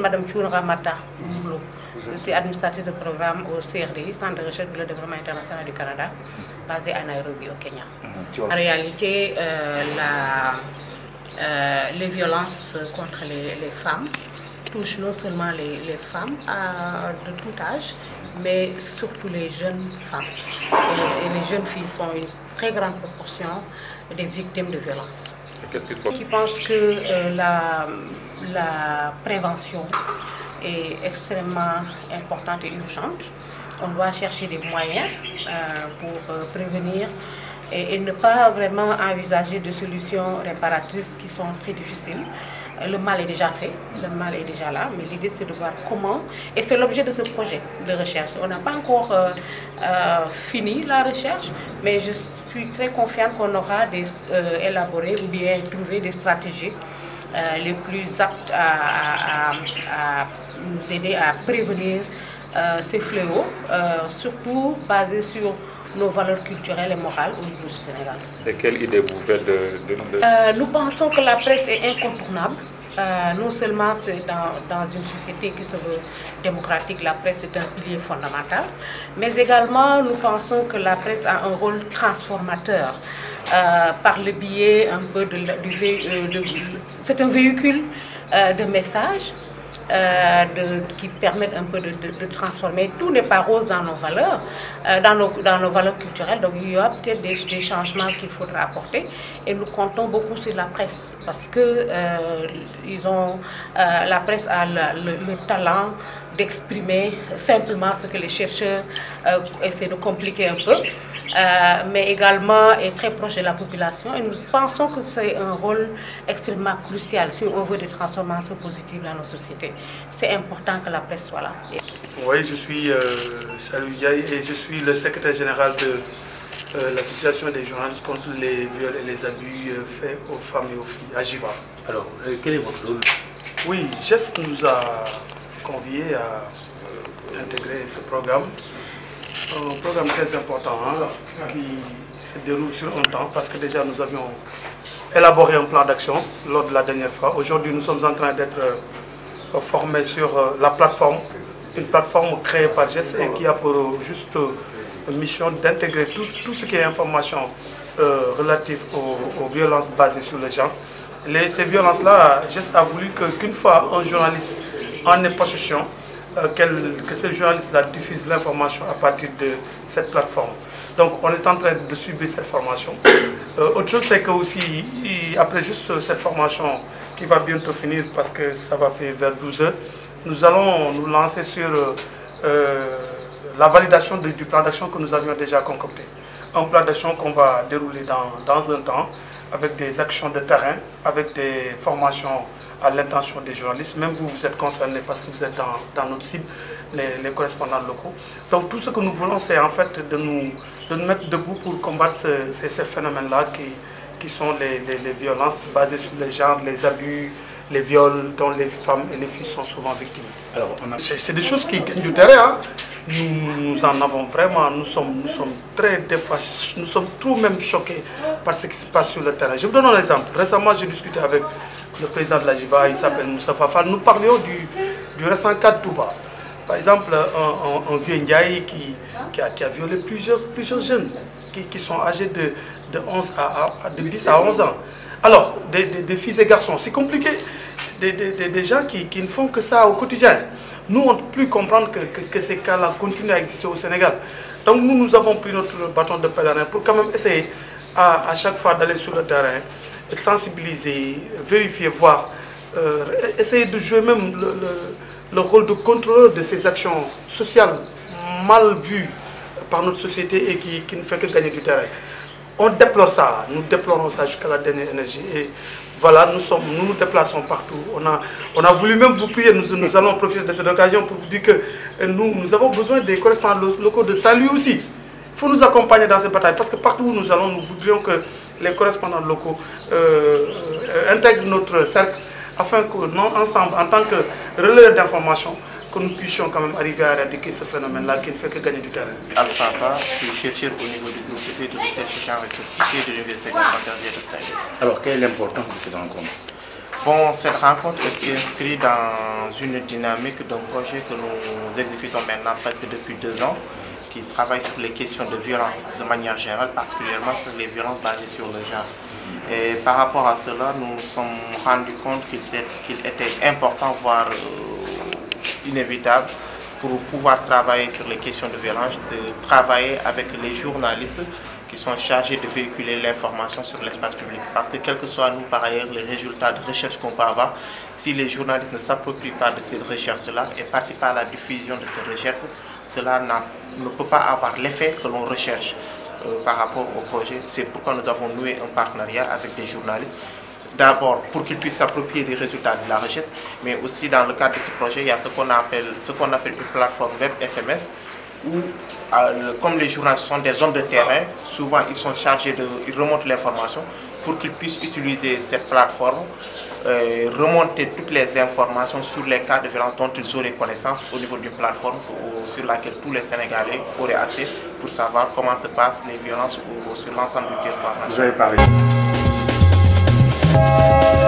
Madame Choun Ramata Mboulo. Je suis administratrice de programme au CRDI, Centre de recherche pour le développement international du Canada, basé à Nairobi, au Kenya. En réalité, les violences contre les femmes touchent non seulement les femmes de tout âge, mais surtout les jeunes femmes. Et les jeunes filles sont une très grande proportion des victimes de violences. Qu'est-ce qu'il faut? Je pense que la prévention est extrêmement importante et urgente. On doit chercher des moyens pour prévenir et ne pas vraiment envisager de solutions réparatrices qui sont très difficiles. Le mal est déjà fait, le mal est déjà là, mais l'idée c'est de voir comment, et c'est l'objet de ce projet de recherche. On n'a pas encore fini la recherche, mais je suis très confiante qu'on aura élaboré ou bien trouvé des stratégies les plus aptes à nous aider à prévenir ces fléaux, surtout basés sur nos valeurs culturelles et morales au niveau du Sénégal. Et quelle idée vous faites nous pensons que la presse est incontournable. Non seulement c'est dans une société qui se veut démocratique, la presse est un pilier fondamental, mais également nous pensons que la presse a un rôle transformateur par le biais un peu c'est un véhicule de messages qui permettent un peu de transformer. Tout n'est pas rose dans nos valeurs, dans nos valeurs culturelles. Donc il y aura peut-être des changements qu'il faudra apporter. Et nous comptons beaucoup sur la presse parce que la presse a le talent d'exprimer simplement ce que les chercheurs essaient de compliquer un peu. Mais également est très proche de la population et nous pensons que c'est un rôle extrêmement crucial si on veut des transformations positives dans nos sociétés. C'est important que la presse soit là. Oui, je suis Salou Ndiaye et je suis le secrétaire général de l'association des journalistes contre les viols et les abus faits aux femmes et aux filles, AJIVA. Alors, quel est votre rôle? Oui, GEST nous a conviés à intégrer ce programme. Un programme très important qui se déroule sur un temps parce que déjà nous avions élaboré un plan d'action lors de la dernière fois. Aujourd'hui, nous sommes en train d'être formés sur la plateforme, une plateforme créée par GEST et qui a pour juste mission d'intégrer tout ce qui est information relative aux violences basées sur le genre. Ces violences-là, GEST a voulu qu'une fois un journaliste en ait possession, que ce journaliste-là diffuse l'information à partir de cette plateforme. Donc on est en train de subir cette formation. Autre chose, c'est que aussi, après juste cette formation qui va bientôt finir parce que ça va faire vers 12 h, nous allons nous lancer sur la validation du plan d'action que nous avions déjà concocté. Un plan d'action qu'on va dérouler dans un temps avec des actions de terrain, avec des formations à l'intention des journalistes. Même vous, vous êtes concernés parce que vous êtes dans notre cible, les correspondants locaux. Donc tout ce que nous voulons, c'est en fait de nous mettre debout pour combattre ces phénomènes-là qui sont les violences basées sur les genres, les abus, les viols dont les femmes et les filles sont souvent victimes. C'est des choses qui gagnent du terrain. Nous en avons vraiment, nous sommes très défachés, nous sommes trop même choqués par ce qui se passe sur le terrain. Je vous donne un exemple. Récemment, j'ai discuté avec le président de l'AJIVA, il s'appelle Moussa Fafal. Nous parlions du récent cas de Touba. Par exemple, un vieux Ndiaye qui a violé plusieurs jeunes qui sont âgés de 10 à 11 ans. Alors, des filles et garçons, c'est compliqué. Des gens qui ne font que ça au quotidien. Nous, on ne peut plus comprendre que ces cas-là continuent à exister au Sénégal. Donc nous avons pris notre bâton de pèlerin pour quand même essayer à chaque fois d'aller sur le terrain, sensibiliser, vérifier, voir, essayer de jouer même le rôle de contrôleur de ces actions sociales mal vues par notre société et qui ne fait que gagner du terrain. On déplore ça, nous déplorons ça jusqu'à la dernière énergie. Et voilà, nous nous déplaçons partout. On a voulu même vous prier, nous allons profiter de cette occasion pour vous dire que nous avons besoin des correspondants locaux de Saint-Louis aussi. Il faut nous accompagner dans cette bataille parce que partout où nous allons, nous voudrions que les correspondants locaux intègrent notre cercle afin que nous, ensemble, en tant que relais d'information, que nous puissions quand même arriver à éradiquer ce phénomène-là qui ne fait que gagner du terrain. Al-Papa, qui est chercheur au niveau du groupe de recherche genre et société de l'Université complémentaire de Saint-Louis. Alors, quelle est l'importance de cette rencontre? Bon, cette rencontre s'inscrit dans une dynamique d'un projet que nous exécutons maintenant presque depuis 2 ans, qui travaille sur les questions de violence de manière générale, particulièrement sur les violences basées sur le genre. Et par rapport à cela, nous nous sommes rendus compte qu'il était important, voire inévitable, pour pouvoir travailler sur les questions de violence, de travailler avec les journalistes qui sont chargés de véhiculer l'information sur l'espace public. Parce que quels que soient nous par ailleurs les résultats de recherche qu'on peut avoir, si les journalistes ne s'approprient pas de ces recherches-là et participent à la diffusion de ces recherches, cela ne peut pas avoir l'effet que l'on recherche par rapport au projet. C'est pourquoi nous avons noué un partenariat avec des journalistes. D'abord pour qu'ils puissent s'approprier des résultats de la recherche, mais aussi dans le cadre de ce projet, il y a ce qu'on appelle une plateforme web SMS, où comme les journalistes sont des hommes de terrain, souvent ils sont chargés ils remontent l'information pour qu'ils puissent utiliser cette plateforme, remonter toutes les informations sur les cas de violence dont ils auraient connaissance au niveau d'une plateforme sur laquelle tous les Sénégalais auraient accès pour savoir comment se passent les violences sur l'ensemble du territoire national. Vous avez parlé.